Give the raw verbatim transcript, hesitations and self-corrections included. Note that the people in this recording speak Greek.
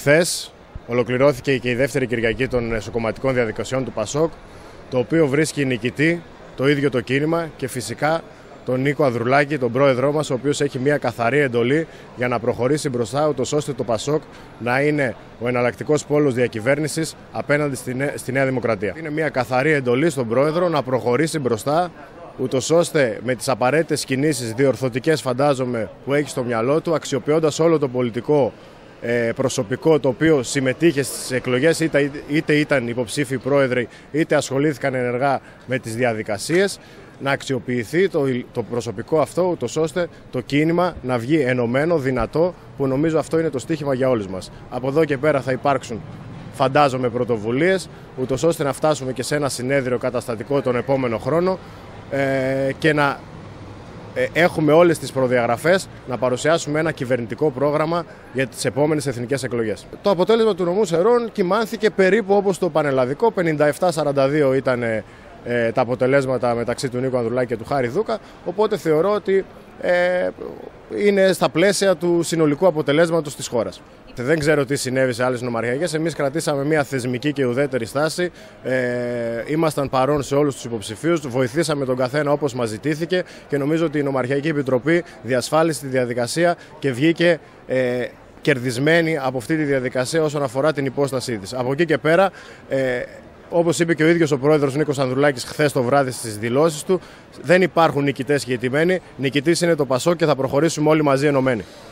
Χθες ολοκληρώθηκε και η δεύτερη Κυριακή των εσωκομματικών διαδικασιών του ΠΑΣΟΚ, το οποίο βρίσκει νικητή το ίδιο το κίνημα και φυσικά τον Νίκο Ανδρουλάκη, τον πρόεδρό μας, ο οποίος έχει μια καθαρή εντολή για να προχωρήσει μπροστά, ούτως ώστε το ΠΑΣΟΚ να είναι ο εναλλακτικός πόλος διακυβέρνησης απέναντι στη Νέα Δημοκρατία. Είναι μια καθαρή εντολή στον πρόεδρο να προχωρήσει μπροστά, ούτως ώστε με τις απαραίτητες κινήσεις διορθωτικές, φαντάζομαι, που έχει στο μυαλό του, αξιοποιώντας όλο το πολιτικό προσωπικό το οποίο συμμετείχε στις εκλογές, είτε, είτε ήταν υποψήφιοι πρόεδροι, είτε ασχολήθηκαν ενεργά με τις διαδικασίες, να αξιοποιηθεί το, το προσωπικό αυτό, ούτως ώστε το κίνημα να βγει ενωμένο, δυνατό, που νομίζω αυτό είναι το στίχημα για όλους μας. Από εδώ και πέρα θα υπάρξουν, φαντάζομαι, πρωτοβουλίες, ούτως ώστε να φτάσουμε και σε ένα συνέδριο καταστατικό τον επόμενο χρόνο ε, και να έχουμε όλες τις προδιαγραφές να παρουσιάσουμε ένα κυβερνητικό πρόγραμμα για τις επόμενες εθνικές εκλογές. Το αποτέλεσμα του νομού Σερών κυμάνθηκε περίπου όπως το πανελλαδικό, πενήντα επτά σαράντα δύο ήταν ε, τα αποτελέσματα μεταξύ του Νίκου Ανδρουλάκη και του Χάρη Δούκα, οπότε θεωρώ ότι ε, είναι στα πλαίσια του συνολικού αποτελέσματος της χώρας. Δεν ξέρω τι συνέβη σε άλλες νομαρχιακές. Εμείς κρατήσαμε μια θεσμική και ουδέτερη στάση. Ε, ήμασταν παρόν σε όλους τους υποψηφίους, βοηθήσαμε τον καθένα όπως μας ζητήθηκε και νομίζω ότι η Νομαρχιακή Επιτροπή διασφάλισε τη διαδικασία και βγήκε ε, κερδισμένη από αυτή τη διαδικασία όσον αφορά την υπόστασή της. Από εκεί και πέρα, ε, όπως είπε και ο ίδιος ο πρόεδρος Νίκος Ανδρουλάκης χθες το βράδυ στις δηλώσεις του, δεν υπάρχουν νικητές και ηττημένοι. Νικητής είναι το ΠΑΣΟΚ και θα προχωρήσουμε όλοι μαζί ενωμένοι.